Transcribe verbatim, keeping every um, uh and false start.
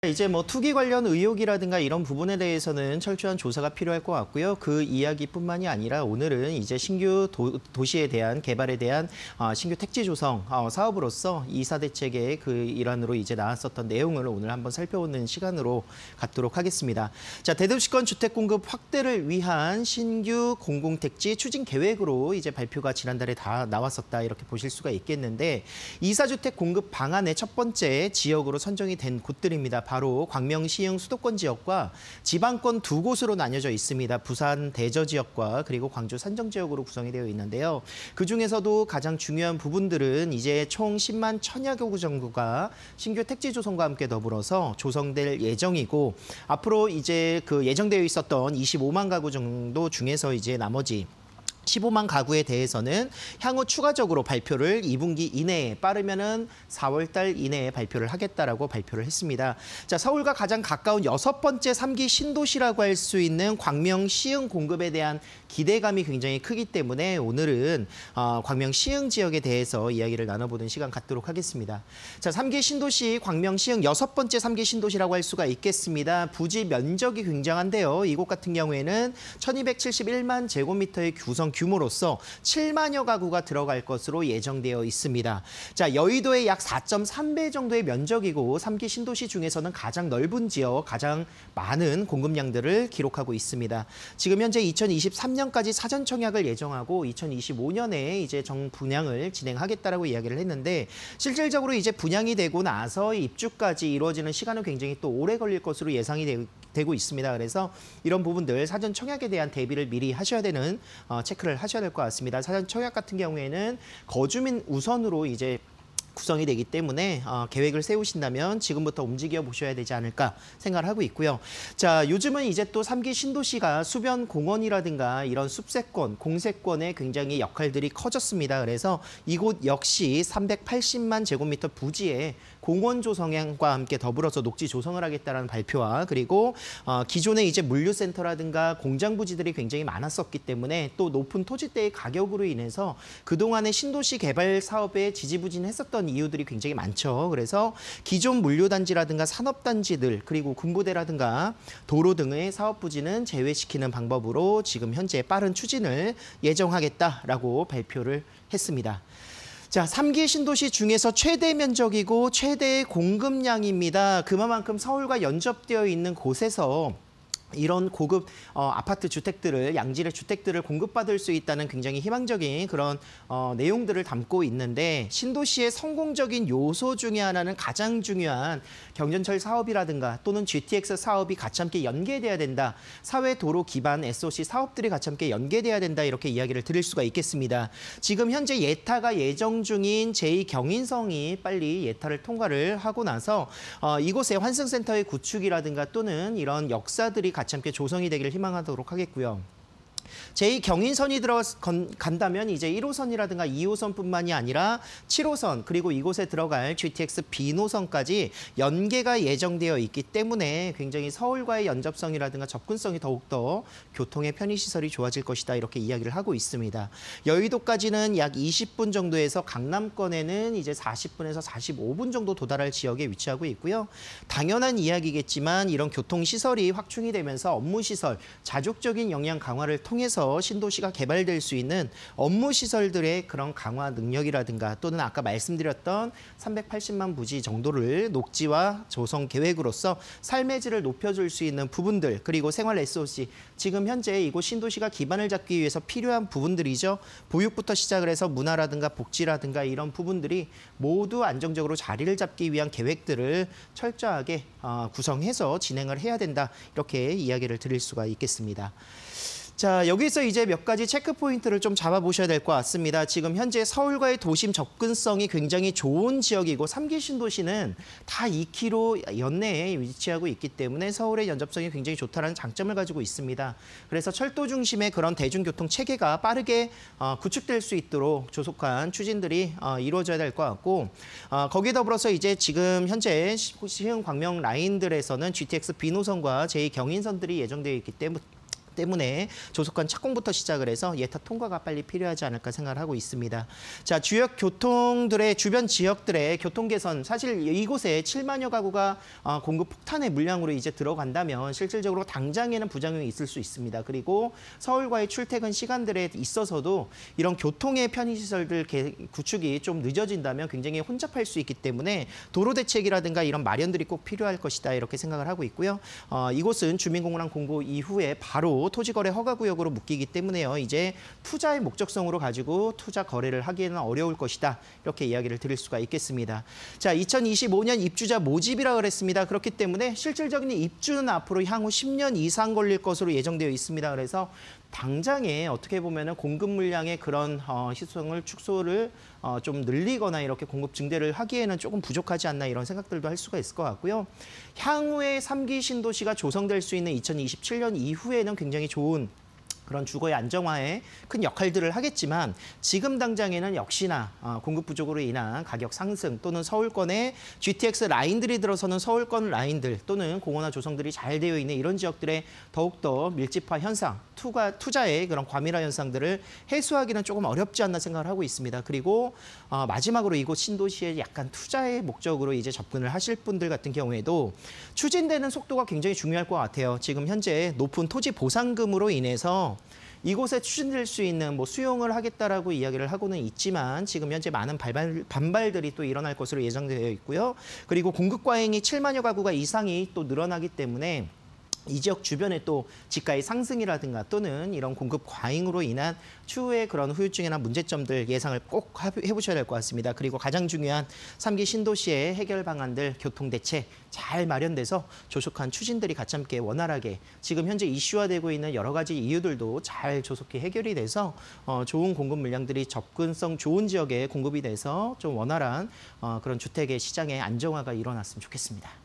이제 뭐 투기 관련 의혹이라든가 이런 부분에 대해서는 철저한 조사가 필요할 것 같고요. 그 이야기뿐만이 아니라 오늘은 이제 신규 도, 도시에 대한 개발에 대한 어, 신규 택지 조성 어, 사업으로서 이사 대책의 그 일환으로 이제 나왔었던 내용을 오늘 한번 살펴보는 시간으로 갖도록 하겠습니다. 자, 대도시권 주택 공급 확대를 위한 신규 공공택지 추진 계획으로 이제 발표가 지난달에 다 나왔었다 이렇게 보실 수가 있겠는데 이사주택 공급 방안의 첫 번째 지역으로 선정이 된 곳들입니다. 바로 광명시흥 수도권 지역과 지방권 두 곳으로 나뉘어져 있습니다. 부산 대저 지역과 그리고 광주 산정 지역으로 구성이 되어 있는데요. 그중에서도 가장 중요한 부분들은 이제 총 십만 천여 가구 정도가 신규 택지 조성과 함께 더불어서 조성될 예정이고 앞으로 이제 그 예정되어 있었던 이십오만 가구 정도 중에서 이제 나머지 십오만 가구에 대해서는 향후 추가적으로 발표를 이 분기 이내에 빠르면은 사월 달 이내에 발표를 하겠다라고 발표를 했습니다. 자, 서울과 가장 가까운 여섯 번째 삼 기 신도시라고 할 수 있는 광명 시흥 공급에 대한 기대감이 굉장히 크기 때문에 오늘은 어, 광명 시흥 지역에 대해서 이야기를 나눠보는 시간 갖도록 하겠습니다. 자, 삼 기 신도시 광명 시흥 여섯 번째 삼 기 신도시라고 할 수가 있겠습니다. 부지 면적이 굉장한데요. 이곳 같은 경우에는 천이백칠십일만 제곱미터의 구성 규모로서 칠만여 가구가 들어갈 것으로 예정되어 있습니다. 자, 여의도의 약 사 점 삼 배 정도의 면적이고 삼 기 신도시 중에서는 가장 넓은 지역, 가장 많은 공급량들을 기록하고 있습니다. 지금 현재 이천이십삼 년까지 사전 청약을 예정하고 이천이십오 년에 이제 정분양을 진행하겠다라고 이야기를 했는데 실질적으로 이제 분양이 되고 나서 입주까지 이루어지는 시간은 굉장히 또 오래 걸릴 것으로 예상이 되고 되고 있습니다. 그래서 이런 부분들 사전 청약에 대한 대비를 미리 하셔야 되는 어, 체크를 하셔야 될 것 같습니다. 사전 청약 같은 경우에는 거주민 우선으로 이제 구성이 되기 때문에 어, 계획을 세우신다면 지금부터 움직여 보셔야 되지 않을까 생각을 하고 있고요. 자, 요즘은 이제 또 삼 기 신도시가 수변 공원이라든가 이런 숲세권, 공세권의 굉장히 역할들이 커졌습니다. 그래서 이곳 역시 삼백팔십만 제곱미터 부지에 공원 조성과 함께 더불어서 녹지 조성을 하겠다는 발표와 그리고 어, 기존에 이제 물류센터라든가 공장 부지들이 굉장히 많았었기 때문에 또 높은 토지대의 가격으로 인해서 그동안의 신도시 개발 사업에 지지부진했었던 이유들이 굉장히 많죠. 그래서 기존 물류단지라든가 산업단지들 그리고 군부대라든가 도로 등의 사업 부지는 제외시키는 방법으로 지금 현재 빠른 추진을 예정하겠다라고 발표를 했습니다. 자, 삼 기 신도시 중에서 최대 면적이고 최대의 공급량입니다. 그만큼 서울과 연접되어 있는 곳에서 이런 고급 어, 아파트 주택들을 양질의 주택들을 공급받을 수 있다는 굉장히 희망적인 그런 어, 내용들을 담고 있는데 신도시의 성공적인 요소 중에 하나는 가장 중요한 경전철 사업이라든가 또는 지티엑스 사업이 같이 함께 연계돼야 된다. 사회 도로 기반 에스오씨 사업들이 같이 함께 연계돼야 된다. 이렇게 이야기를 드릴 수가 있겠습니다. 지금 현재 예타가 예정 중인 제이 경인성이 빨리 예타를 통과를 하고 나서 어, 이곳에 환승센터의 구축이라든가 또는 이런 역사들이 같이 함께 조성이 되기를 희망하도록 하겠고요. 제이 경인선이 들어간다면 이제 일 호선이라든가 이 호선뿐만이 아니라 칠 호선 그리고 이곳에 들어갈 지티엑스 비 노선까지 연계가 예정되어 있기 때문에 굉장히 서울과의 연접성이라든가 접근성이 더욱더 교통의 편의시설이 좋아질 것이다 이렇게 이야기를 하고 있습니다. 여의도까지는 약 이십 분 정도에서 강남권에는 이제 사십 분에서 사십오 분 정도 도달할 지역에 위치하고 있고요. 당연한 이야기겠지만 이런 교통시설이 확충이 되면서 업무시설, 자족적인 역량 강화를 통해 해서 신도시가 개발될 수 있는 업무 시설들의 그런 강화 능력이라든가 또는 아까 말씀드렸던 삼백팔십만 부지 정도를 녹지와 조성 계획으로서 삶의 질을 높여줄 수 있는 부분들 그리고 생활 에스오씨 지금 현재 이곳 신도시가 기반을 잡기 위해서 필요한 부분들이죠. 보육부터 시작을 해서 문화라든가 복지라든가 이런 부분들이 모두 안정적으로 자리를 잡기 위한 계획들을 철저하게 구성해서 진행을 해야 된다. 이렇게 이야기를 드릴 수가 있겠습니다. 자, 여기서 이제 몇 가지 체크 포인트를 좀 잡아보셔야 될 것 같습니다. 지금 현재 서울과의 도심 접근성이 굉장히 좋은 지역이고 삼 기 신도시는 다 이 킬로미터 연내에 위치하고 있기 때문에 서울의 연접성이 굉장히 좋다는 장점을 가지고 있습니다. 그래서 철도 중심의 그런 대중교통 체계가 빠르게 어, 구축될 수 있도록 조속한 추진들이 어, 이루어져야 될 것 같고 어, 거기에 더불어서 이제 지금 현재 시흥 광명 라인들에서는 지티엑스 비 노선과 제이 경인선들이 예정되어 있기 때문에 때문에 조속한 착공부터 시작을 해서 예타 통과가 빨리 필요하지 않을까 생각을 하고 있습니다. 자, 주요 교통들의 주변 지역들의 교통 개선, 사실 이곳에 칠만여 가구가 공급 폭탄의 물량으로 이제 들어간다면 실질적으로 당장에는 부작용이 있을 수 있습니다. 그리고 서울과의 출퇴근 시간들에 있어서도 이런 교통의 편의시설들 구축이 좀 늦어진다면 굉장히 혼잡할 수 있기 때문에 도로 대책이라든가 이런 마련들이 꼭 필요할 것이다 이렇게 생각을 하고 있고요. 어, 이곳은 주민공단 공고 이후에 바로 토지거래 허가구역으로 묶이기 때문에요. 이제 투자의 목적성으로 가지고 투자 거래를 하기에는 어려울 것이다. 이렇게 이야기를 드릴 수가 있겠습니다. 자, 이천이십오 년 입주자 모집이라 그랬습니다. 그렇기 때문에 실질적인 입주는 앞으로 향후 십 년 이상 걸릴 것으로 예정되어 있습니다. 그래서 당장에 어떻게 보면은 공급 물량의 그런 어, 희소성을 축소를 어, 좀 늘리거나 이렇게 공급 증대를 하기에는 조금 부족하지 않나 이런 생각들도 할 수가 있을 것 같고요. 향후에 삼 기 신도시가 조성될 수 있는 이천이십칠 년 이후에는 굉장히 좋은 그런 주거의 안정화에 큰 역할들을 하겠지만 지금 당장에는 역시나 공급 부족으로 인한 가격 상승 또는 서울권의 지티엑스 라인들이 들어서는 서울권 라인들 또는 공원화 조성들이 잘 되어 있는 이런 지역들의 더욱더 밀집화 현상, 투가, 투자의 그런 과밀화 현상들을 해소하기는 조금 어렵지 않나 생각을 하고 있습니다. 그리고 어, 마지막으로 이곳 신도시에 약간 투자의 목적으로 이제 접근을 하실 분들 같은 경우에도 추진되는 속도가 굉장히 중요할 것 같아요. 지금 현재 높은 토지 보상금으로 인해서 이곳에 추진될 수 있는 뭐 수용을 하겠다라고 이야기를 하고는 있지만 지금 현재 많은 발발, 반발들이 또 일어날 것으로 예상되어 있고요. 그리고 공급 과잉이 칠만여 가구가 이상이 또 늘어나기 때문에 이 지역 주변에 또 집가의 상승이라든가 또는 이런 공급 과잉으로 인한 추후의 그런 후유증이나 문제점들 예상을 꼭 해보셔야 될 것 같습니다. 그리고 가장 중요한 삼 기 신도시의 해결 방안들, 교통 대책 잘 마련돼서 조속한 추진들이 같이 함께 원활하게 지금 현재 이슈화되고 있는 여러 가지 이유들도 잘 조속히 해결이 돼서 어, 좋은 공급 물량들이 접근성 좋은 지역에 공급이 돼서 좀 원활한 어, 그런 주택의 시장의 안정화가 일어났으면 좋겠습니다.